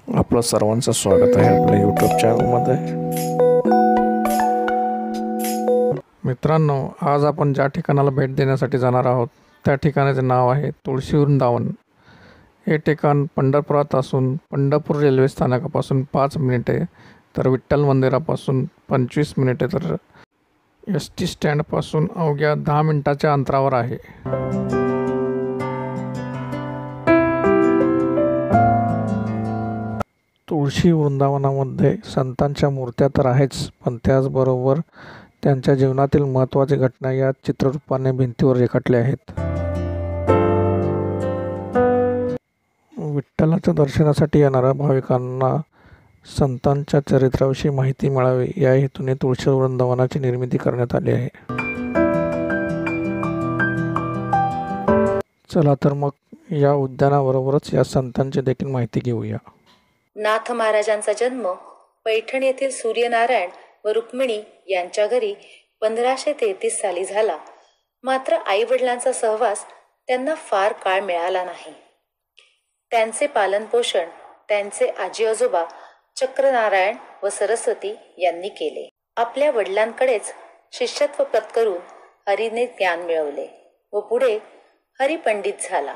आपलं सर्वांचं स्वागत आहे आपल्या यूट्यूब चॅनलमध्ये. मित्रांनो, आज आपण ज्या ठिकाणाला भेट देण्यासाठी जाणार आहोत त्या ठिकाणाचे नाव आहे तुळशी वृंदावन. हे ठिकाण पंढरपुरात असून पंढरपूर रेल्वे स्थानकापासून 5 मिनिटे, तर विठ्ठल मंदिरापासून 25 मिनिटे, तर ST स्टँडपासून अवघ्या 10 मिनिटाच्या अंतरावर आहे. तुळशी वृंदावनामध्ये संतांच्या मूर्त्या तर आहेच, पण त्याचबरोबर त्यांच्या जीवनातील महत्त्वाच्या घटना या चित्ररूपाने भिंतीवर रेखाटल्या आहेत. विठ्ठलाच्या दर्शनासाठी येणाऱ्या भाविकांना संतांच्या चरित्राविषयी माहिती मिळावी या हेतूने तुळशी वृंदावनाची निर्मिती करण्यात आली आहे. चला तर मग या उद्यानाबरोबरच या संतांची देखील माहिती घेऊया. नाथ महाराजांचा जन्म पैठण येथील सूर्यनारायण व रुक्मिणी यांच्या घरी 1533 साली झाला. मात्र आई वडिलांचा सहवास त्यांना फार काळ मिळाला नाही. त्यांचे पालनपोषण त्यांचे आजी आजोबा चक्रनारायण व सरस्वती यांनी केले. आपल्या वडिलांकडेच शिष्यत्व पत्करून हरीने ज्ञान मिळवले व पुढे हरिपंडित झाला.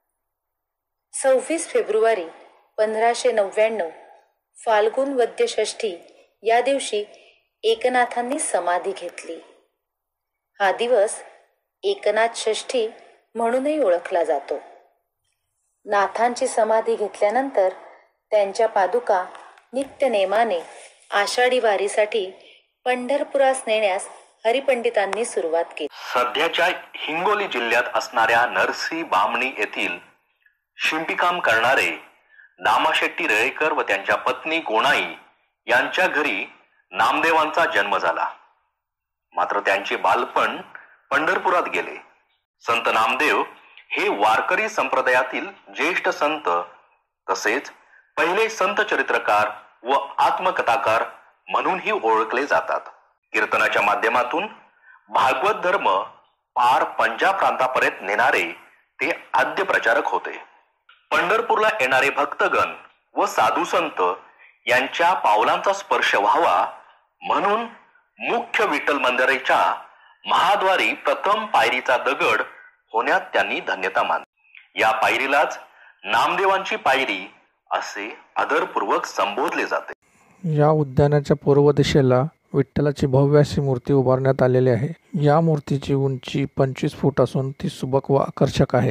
26 फेब्रुवारी 1599 फाल्गुन वद्य षष्ठी या दिवशी एकनाथांनी समाधी घेतली. हा दिवस एकनाथ षष्ठी म्हणूनही ओळखला जातो. नाथांची समाधी घेतल्यानंतर त्यांच्या पादुका नित्यनेमाने आषाढी वारीसाठी पंढरपुरास नेण्यास हरिपंडितांनी सुरुवात केली. सध्याच्या हिंगोली जिल्ह्यात असणाऱ्या नरसी बामणी येथील शिंपीकाम करणारे दामाशेट्टी रेळेकर व त्यांच्या पत्नी गोणाई यांच्या घरी नामदेवांचा जन्म झाला. मात्र त्यांचे बालपण पंढरपुरात गेले. संत नामदेव हे वारकरी संप्रदायातील ज्येष्ठ संत तसेच पहिले संत चरित्रकार व आत्मकथाकार म्हणूनही ओळखले जातात. कीर्तनाच्या माध्यमातून भागवत धर्म पार पंजाब प्रांतापर्यंत नेणारे ते आद्य प्रचारक होते. पंढरपूरला येणारे भक्तगण व साधू संत यांच्या पावलांचा स्पर्श व्हावा म्हणून मुख्य विठ्ठल मंदिराच्या महाद्वारी प्रथम पायरीचा दगड होण्यात त्यांनी धन्यता मानली. या पायरीलाच नामदेवांची पायरी असे आदरपूर्वक संबोधले जाते. या उद्यानाच्या पूर्व दिशेला विठ्ठलाची भव्य अशी मूर्ती उभारण्यात आलेली आहे. या मूर्तीची उंची 25 फूट असून ती सुबक व आकर्षक आहे.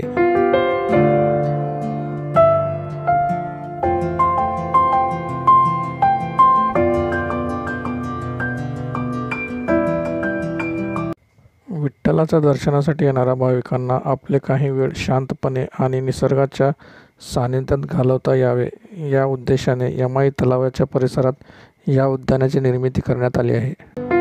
विठ्ठलाच्या दर्शनासाठी येणाऱ्या भाविकांना आपले काही वेळ शांतपणे आणि निसर्गाच्या सानिध्यात घालवता यावे या उद्देशाने यमाई तलावाच्या परिसरात या उद्यानाची निर्मिती करण्यात आली आहे.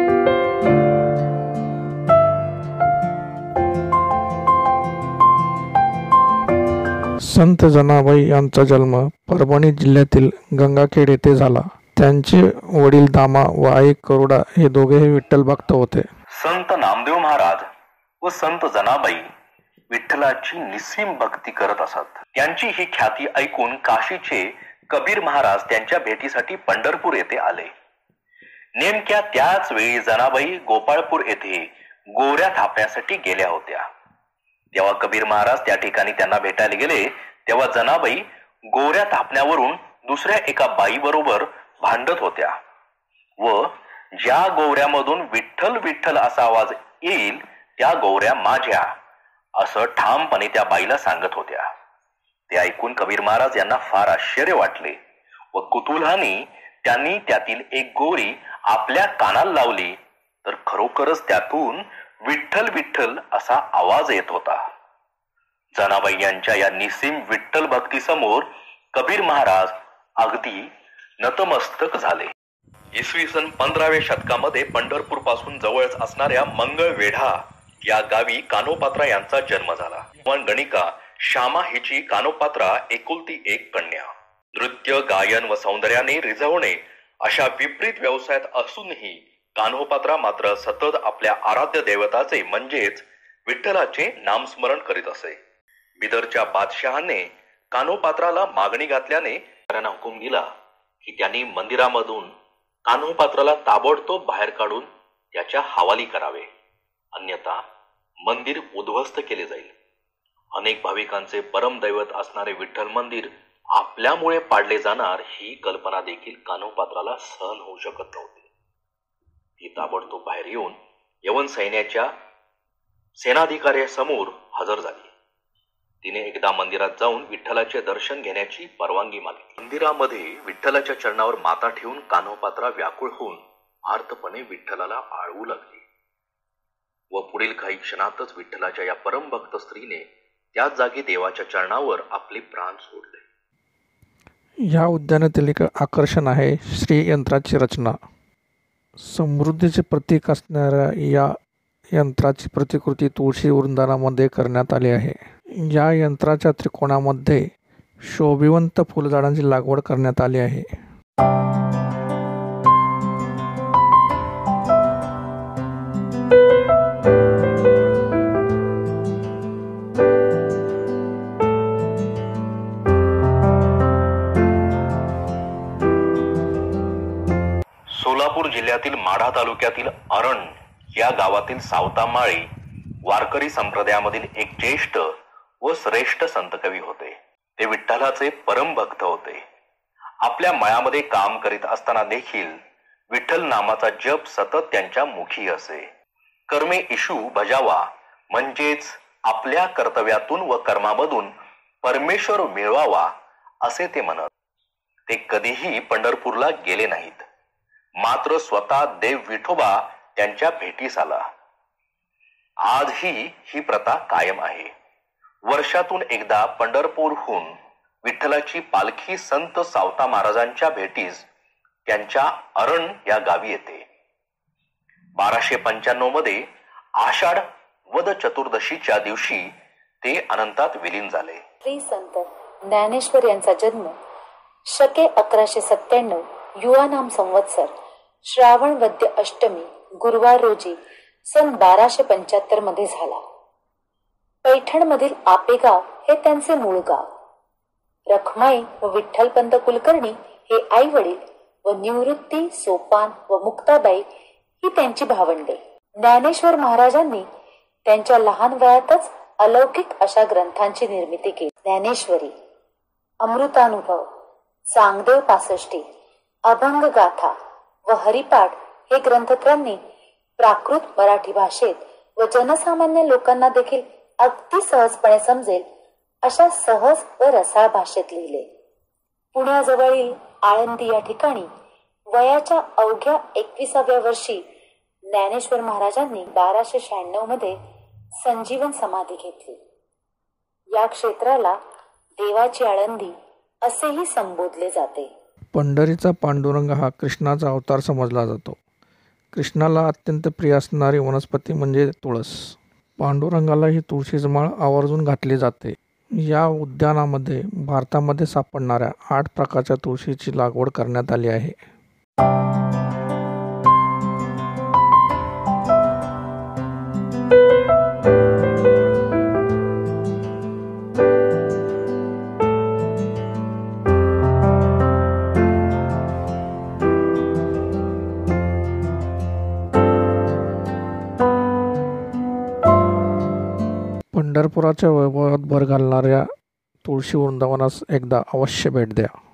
संत जनाबाई यांचा जन्म परभणी जिल्ह्यातील गंगाखेड येथे झाला. त्यांचे वडील दामा व आई करुडा हे दोघेही विठ्ठल भक्त होते. संत नामदेव महाराज व संत जनाबाई विठ्ठलाची निस्सीम भक्ती करत असत. त्यांची ही ख्याती ऐकून काशीचे कबीर महाराज त्यांच्या भेटीसाठी पंढरपूर येथे आले. नेमक्या त्याच वेळी जनाबाई गोपाळपूर येथे गोऱ्या थापण्यासाठी गेल्या होत्या. तेव्हा कबीर महाराज त्या ठिकाणी त्यांना भेटायला गेले. तेव्हा जनाबाई गोऱ्या थापण्यावरून दुसऱ्या एका बाई बरोबर भांडत होत्या व ज्या गोवऱ्यामधून विठ्ठल विठ्ठल असा आवाज येईल त्या गोवऱ्या माझ्या असं ठामपणे त्या बाईला सांगत होत्या. ते ऐकून कबीर महाराज यांना फार आश्चर्य वाटले व कुतूहलाने त्यांनी त्यातील एक गोरी आपल्या कानाला लावली तर खरोखरच त्यातून विठ्ठल विठ्ठल असा आवाज येत होता. जनाबाई यांच्या या निस्सीम विठ्ठल भक्तीसमोर कबीर महाराज अगदी नतमस्तक झाले. इसवी सन 15व्या शतकामध्ये पंढरपूर पासून जवळच असणाऱ्या मंगळवेढा या गावी कानोपात्रा यांचा जन्म झाला. गणिका श्यामा हिची कानोपात्रा एकुलती एक कन्या. नृत्य गायन व सौंदर्याने रिझवणे अशा विपरीत व्यवसायात असूनही कान्होपात्रा मात्र सतत आपल्या आराध्य देवताचे म्हणजेच विठ्ठलाचे नामस्मरण करीत असे. बिदरच्या बादशहाने कान्होपात्राला मागणी घातल्याने अधिकाऱ्यांना हुकूम दिला की त्यांनी मंदिरामधून कान्होपात्राला ताबडतोब बाहेर काढून त्याच्या हवाली करावे, अन्यथा मंदिर उद्ध्वस्त केले जाईल. अनेक भाविकांचे परमदैवत असणारे विठ्ठल मंदिर आपल्यामुळे पाडले जाणार ही कल्पना देखील कान्होपात्राला सहन होऊ शकत नव्हती. ती ताबडतोब बाहेर येऊन यवन सैन्याच्या सेनाधिकाऱ्यासमोर हजर झाली. तिने एकदा मंदिरात जाऊन विठ्ठलाचे दर्शन घेण्याची परवानगी मागितली. मंदिरामध्ये विठ्ठलाच्या चरणावर माथा ठेवून कान्होपात्रा व्याकुळ होऊन आर्तपणे विठ्ठलाला आळवू लागली व पुढील काही क्षणातच विठ्ठलाच्या या परमभक्त स्त्रीने त्याच जागी देवाच्या चरणावर आपले प्राण सोडले. या उद्यानातील एक आकर्षण आहे श्रीयंत्राची रचना. समृद्धीचे प्रतीक असणाऱ्या या यंत्राची प्रतिकृती तुळशी वृंदावनामध्ये करण्यात आली आहे. या यंत्राच्या त्रिकोणामध्ये शोभिवंत फुलझाडांची लागवड करण्यात आली आहे. सोलापूर जिल्ह्यातील माढा तालुक्यातील अरण या गावातील सावतामाळी वारकरी संप्रदायामधील एक ज्येष्ठ व श्रेष्ठ संतकवी होते. ते विठ्ठलाचे परम भक्त होते. आपल्या मळ्यामध्ये काम करीत असताना देखील विठ्ठल नामाचा जप सतत त्यांच्या मुखी असे. कर्मे इशू बजावा म्हणजेच आपल्या कर्तव्यातून व कर्मामधून परमेश्वर मिळवावा असे ते म्हणत. ते कधीही पंढरपूरला गेले नाहीत. मात्र स्वतः देव विठोबा त्यांच्या भेटीस आला. आजही ही प्रथा कायम आहे. वर्षातून एकदा पंढरपूरहून विठ्ठलाची पालखी संत सावता महाराजांच्या भेटीस त्यांच्या अरण या गावी येते. 1295 मध्ये आषाढ वद चतुर्दशीच्या दिवशी ते अनंतात विलीन झाले. श्री संत ज्ञानेश्वर यांचा जन्म शके 1197 युवा नाम संवत्सर श्रावण वद्य अष्टमी गुरुवार रोजी सन 1275 मध्ये झाला. पैठणमधील आपेगाव हे त्यांचे मूळ गाव. रखमाई व विठ्ठलपंत कुलकर्णी हे आई वडील व निवृत्ती, सोपान व मुक्ताबाई ही त्यांची भावंडे. ज्ञानेश्वर महाराजांनी त्यांच्या लहान वयातच अलौकिक अशा ग्रंथांची निर्मिती केली. ज्ञानेश्वरी, अमृतानुभव, चांगदेव पासष्टी, अभंग गाथा व हरिपाठ हे ग्रंथ त्यांनी प्राकृत मराठी भाषेत व जनसामान्य लोकांना देखील अगदी सहजपणे समजेल अशा सहज व रसाळ भाषेत लिहिले. पुण्याजवळील आळंदी या ठिकाणी वयाच्या अवघ्या 21व्या वर्षी ज्ञानेश्वर महाराजांनी 1296 मध्ये संजीवन समाधी घेतली. या क्षेत्राला देवाची आळंदी असेही संबोधले जाते. पंढरीचा पांडुरंग हा कृष्णाचा अवतार समजला जातो. कृष्णाला अत्यंत प्रिय असणारी वनस्पती म्हणजे तुळस. पांडुरंगाला ही तुळशीची माळ आवर्जून घातली जाते. या उद्यानामध्ये भारतामध्ये सापडणाऱ्या 8 प्रकारच्या तुळशीची लागवड करण्यात आली आहे. पंढरपुराच्या वैभवात भर घालणाऱ्या तुळशी वृंदावनास एकदा अवश्य भेट द्या.